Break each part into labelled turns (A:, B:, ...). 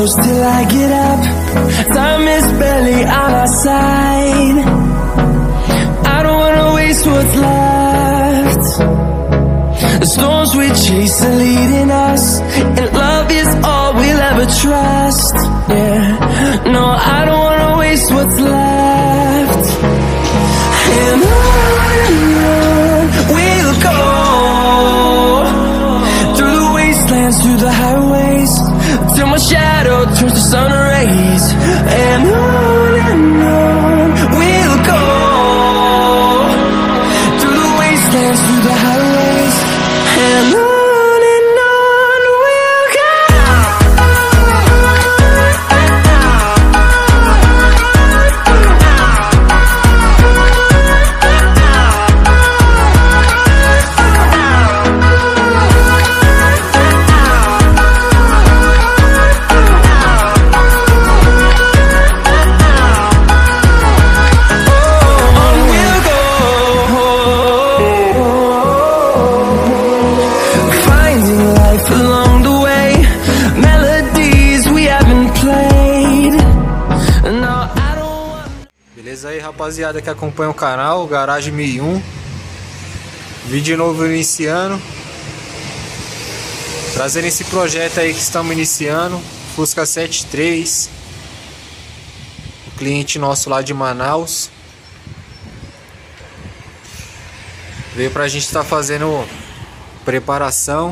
A: close till I get up. Time is barely on our side. I don't wanna waste what's left. The storms we chase are leading us, and love is all we'll ever trust. Yeah, no, I don't wanna waste what's left. And on we'll go, through the wastelands, through the highways, till my shadow turns to sun rays. And on we'll go, through the wastelands, through the highways, and on we'll go.
B: Beleza aí, rapaziada que acompanha o canal Garage 1001. Vídeo novo iniciando, trazendo esse projeto aí que estamos iniciando, Fusca 73. O cliente nosso lá de Manaus veio pra gente estar fazendo preparação,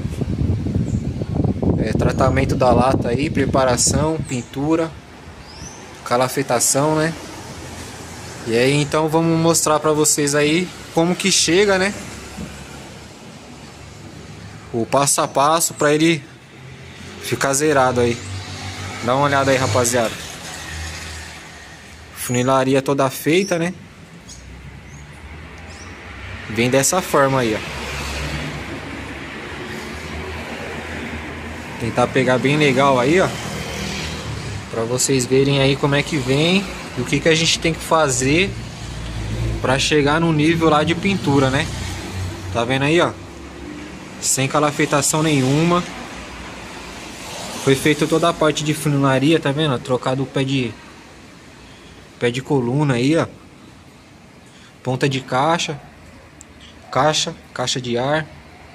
B: tratamento da lata aí, preparação, pintura, calafetação, né? E aí então vamos mostrar pra vocês aí como que chega, né, o passo a passo pra ele ficar zerado aí. Dá uma olhada aí, rapaziada. Funilaria toda feita, né? Vem dessa forma aí, ó. Tentar pegar bem legal aí, ó, pra vocês verem aí como é que vem e o que a gente tem que fazer pra chegar no nível lá de pintura, né? Tá vendo aí, ó? Sem calafetação nenhuma. Foi feito toda a parte de funilaria, tá vendo? Trocado o pé de coluna aí, ó. Ponta de caixa de ar,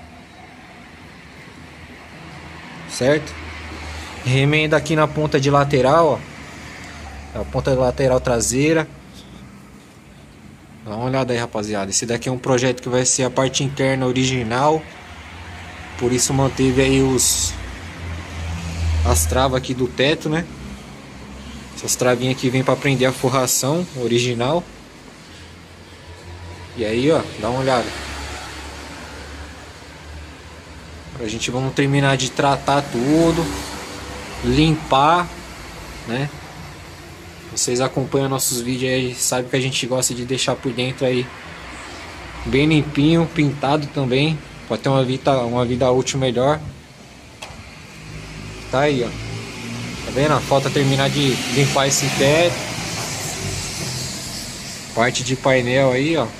B: certo? Remenda aqui na ponta de lateral, ó. A ponta da lateral traseira. Dá uma olhada aí, rapaziada. Esse daqui é um projeto que vai ser a parte interna original, por isso manteve aí as travas aqui do teto, né? Essas travinhas aqui vem para prender a forração original. E aí, ó, dá uma olhada. A gente vamos terminar de tratar tudo, limpar, né? Vocês acompanham nossos vídeos aí, sabem que a gente gosta de deixar por dentro aí bem limpinho, pintado também, para ter uma vida útil melhor. Tá aí, ó. Tá vendo? Falta terminar de limpar esse teto. Parte de painel aí, ó.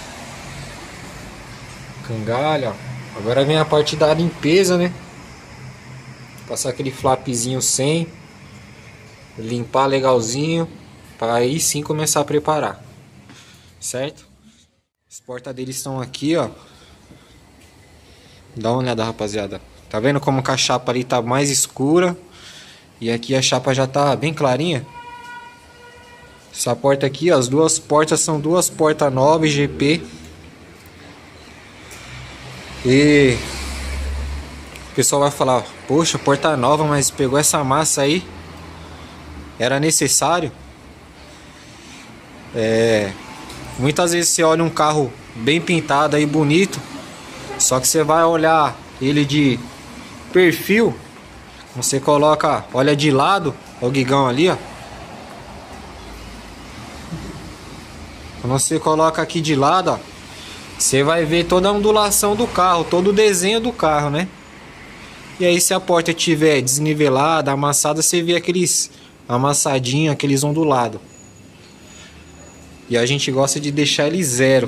B: Cangalha, ó. Agora vem a parte da limpeza, né? Passar aquele flapzinho sem, limpar legalzinho, para aí sim começar a preparar, certo? As portas deles estão aqui, ó. Dá uma olhada, rapaziada. Tá vendo como que a chapa ali tá mais escura e aqui a chapa já tá bem clarinha? Essa porta aqui, ó, as duas portas são duas portas novas GP. E o pessoal vai falar: poxa, porta nova, mas pegou essa massa aí, era necessário? Muitas vezes você olha um carro bem pintado aí, bonito, só que você vai olhar ele de perfil, você coloca, olha de lado, ó, o guigão ali, ó. Quando você coloca aqui de lado, ó, você vai ver toda a ondulação do carro, todo o desenho do carro, né? E aí se a porta estiver desnivelada, amassada, você vê aqueles amassadinhos, aqueles ondulados. E a gente gosta de deixar ele zero.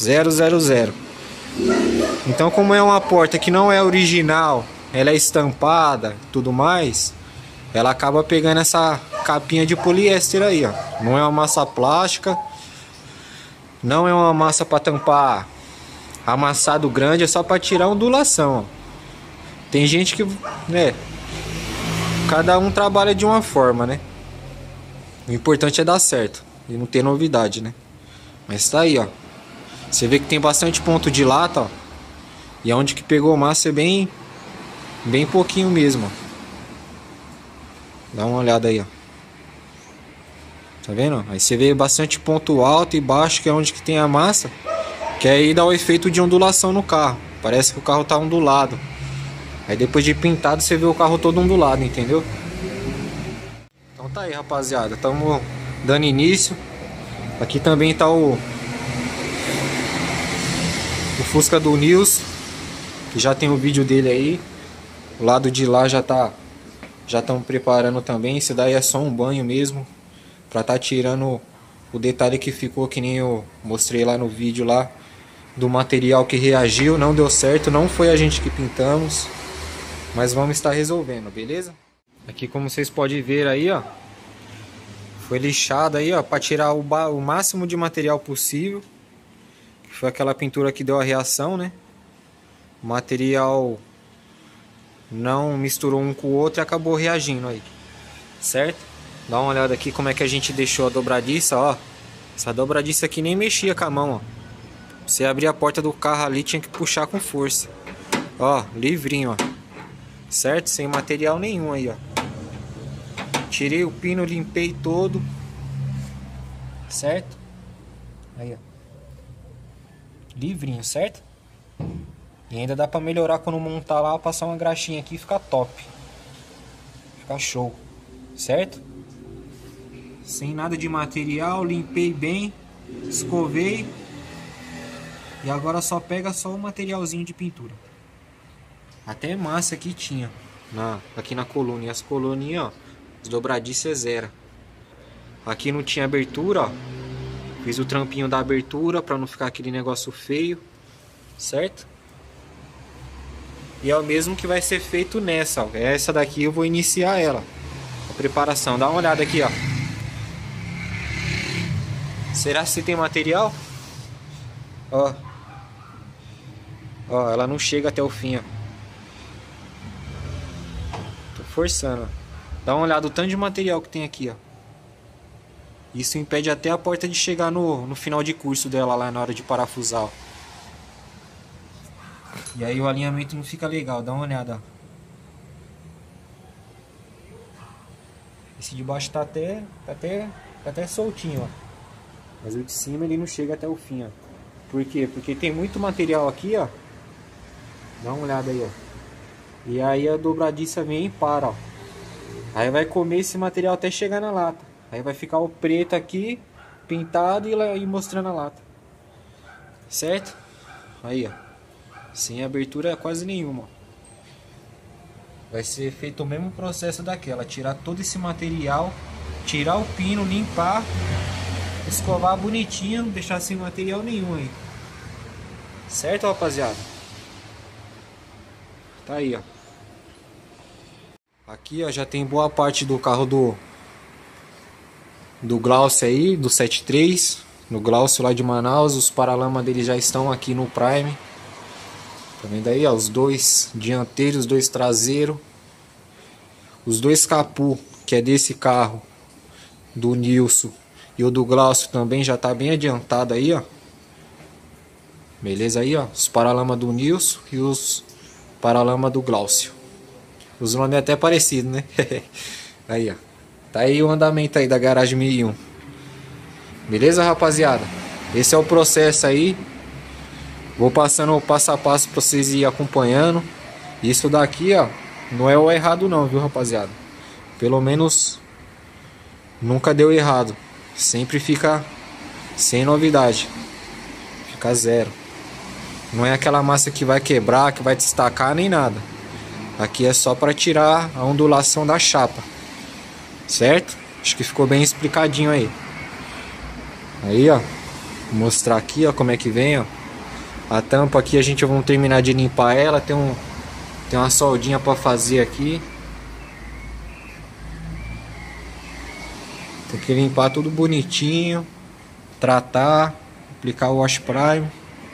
B: Então, como é uma porta que não é original, ela é estampada, tudo mais, ela acaba pegando essa capinha de poliéster aí, ó. Não é uma massa plástica, não é uma massa para tampar amassado grande, é só para tirar a ondulação, ó. Tem gente que, né, cada um trabalha de uma forma, né? O importante é dar certo e não ter novidade, né? Mas tá aí, ó. Você vê que tem bastante ponto de lata, ó. E onde que pegou massa é bem pouquinho mesmo, ó. Dá uma olhada aí, ó. Tá vendo? Aí você vê bastante ponto alto e baixo, que é onde que tem a massa. Que aí dá o efeito de ondulação no carro. Parece que o carro tá ondulado. Aí depois de pintado você vê o carro todo ondulado, entendeu? Então tá aí, rapaziada. Estamos dando início. Aqui também tá o Fusca do Nils, que já tem o vídeo dele aí. O lado de lá já estão preparando também. Esse daí é só um banho mesmo, pra tá tirando o detalhe que ficou, que nem eu mostrei lá no vídeo lá, do material que reagiu, não deu certo, não foi a gente que pintamos, mas vamos estar resolvendo, beleza? Aqui, como vocês podem ver aí, ó, foi lixado aí, ó, para tirar o máximo de material possível. Foi aquela pintura que deu a reação, né? O material não misturou um com o outro e acabou reagindo aí, certo? Dá uma olhada aqui como é que a gente deixou a dobradiça, ó. Essa dobradiça aqui nem mexia com a mão, ó. Você abrir a porta do carro ali, tinha que puxar com força. Ó, livrinho, ó. Certo? Sem material nenhum aí, ó. Tirei o pino, limpei todo. Certo? Aí, ó. Livrinho, certo? E ainda dá pra melhorar quando montar lá, passar uma graxinha aqui e ficar top. Ficar show. Certo? Sem nada de material, limpei bem, escovei. E agora só pega só o materialzinho de pintura. Até massa aqui tinha aqui na coluna. E as coluninhas, ó, as dobradiças é zero. Aqui não tinha abertura, ó. Fiz o trampinho da abertura pra não ficar aquele negócio feio, certo? E é o mesmo que vai ser feito nessa, ó. Essa daqui eu vou iniciar ela, a preparação. Dá uma olhada aqui, ó. Será que tem material? Ó. Ó, ela não chega até o fim, ó. Tô forçando, ó. Dá uma olhada o tanto de material que tem aqui, ó. Isso impede até a porta de chegar no final de curso dela lá na hora de parafusar, ó. E aí o alinhamento não fica legal, dá uma olhada, ó. Esse de baixo tá até soltinho, ó. Mas o de cima ele não chega até o fim, ó. Por quê? Porque tem muito material aqui, ó. Dá uma olhada aí, ó. E aí a dobradiça vem e para, ó. Aí vai comer esse material até chegar na lata. Aí vai ficar o preto aqui, pintado e mostrando a lata. Certo? Aí, ó. Sem abertura quase nenhuma, ó. Vai ser feito o mesmo processo daquela. Tirar todo esse material, tirar o pino, limpar, escovar bonitinho, deixar sem material nenhum aí. Certo, rapaziada? Tá aí, ó. Aqui, ó, já tem boa parte do carro do Glaucio aí, do 73, no Glaucio lá de Manaus. Os paralamas dele já estão aqui no Prime. Tá vendo aí, ó, os dois dianteiros, os dois traseiros, os dois capu, que é desse carro do Nilson, e o do Glaucio também já tá bem adiantado aí, ó. Beleza aí, ó, os paralamas do Nilson e os paralamas do Glaucio. Os nomes é até parecidos, né? Aí, ó. Tá aí o andamento aí da garagem 1001. Beleza, rapaziada? Esse é o processo aí. Vou passando passo a passo pra vocês ir acompanhando. Isso daqui, ó, não é o errado não, viu, rapaziada? Pelo menos nunca deu errado. Sempre fica sem novidade. Fica zero. Não é aquela massa que vai quebrar, que vai destacar, nem nada. Aqui é só para tirar a ondulação da chapa. Certo? Acho que ficou bem explicadinho aí. Aí, ó. Vou mostrar aqui, ó, como é que vem, ó. A tampa aqui a gente vai terminar de limpar ela. Tem uma soldinha para fazer aqui. que limpar tudo bonitinho, tratar, aplicar o Wash Prime,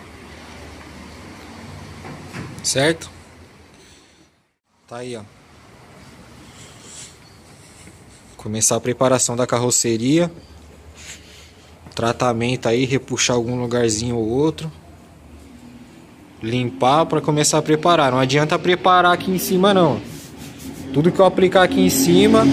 B: certo? Tá aí, ó. Começar a preparação da carroceria, tratamento aí, repuxar algum lugarzinho ou outro, limpar para começar a preparar. Não adianta preparar aqui em cima não. Tudo que eu aplicar aqui em cima,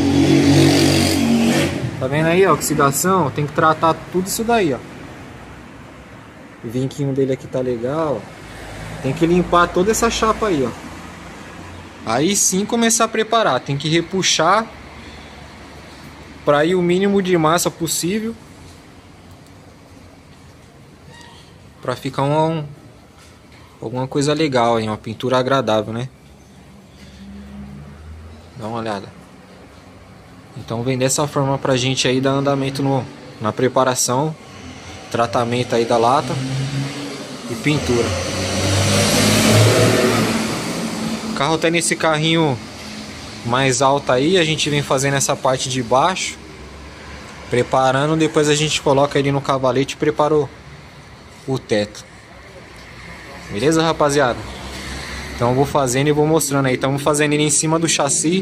B: tá vendo aí, ó, oxidação, tem que tratar tudo isso daí, ó. O vinquinho dele aqui tá legal, ó. Tem que limpar toda essa chapa aí, ó. Aí sim começar a preparar, tem que repuxar para ir o mínimo de massa possível, para ficar alguma coisa legal, hein? Uma pintura agradável, né? Dá uma olhada. Então vem dessa forma pra gente aí dar andamento na preparação, tratamento aí da lata e pintura. O carro tá nesse carrinho mais alto aí, a gente vem fazendo essa parte de baixo, preparando, depois a gente coloca ele no cavalete e prepara o teto. Beleza, rapaziada? Então eu vou fazendo e vou mostrando aí. Estamos fazendo ele em cima do chassi,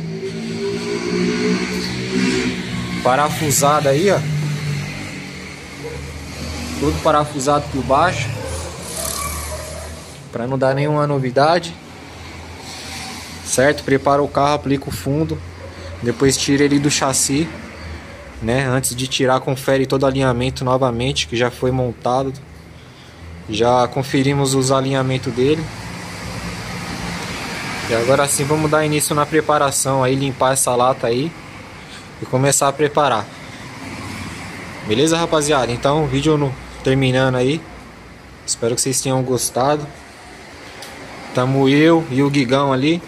B: parafusado aí, ó, tudo parafusado por baixo, para não dar nenhuma novidade, certo? Prepara o carro, aplica o fundo, depois tira ele do chassi, né? Antes de tirar, confere todo o alinhamento novamente, que já foi montado, já conferimos os alinhamentos dele. E agora sim vamos dar início na preparação aí, limpar essa lata aí e começar a preparar. Beleza, rapaziada? Então o vídeo terminando aí, espero que vocês tenham gostado. Tamo eu e o Guigão ali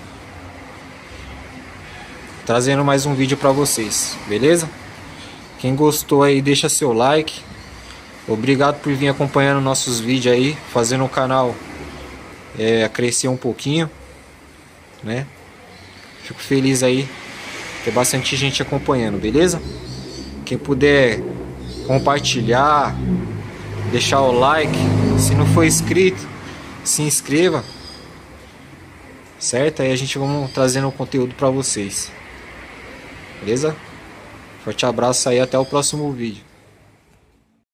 B: trazendo mais um vídeo pra vocês, beleza? Quem gostou aí, deixa seu like. Obrigado por vir acompanhando nossos vídeos aí, fazendo o canal crescer um pouquinho, né? Fico feliz aí, ter bastante gente acompanhando, beleza? Quem puder compartilhar, deixar o like, se não for inscrito, se inscreva, certo? Aí a gente vamos trazendo conteúdo para vocês, beleza? Forte abraço aí, até o próximo vídeo.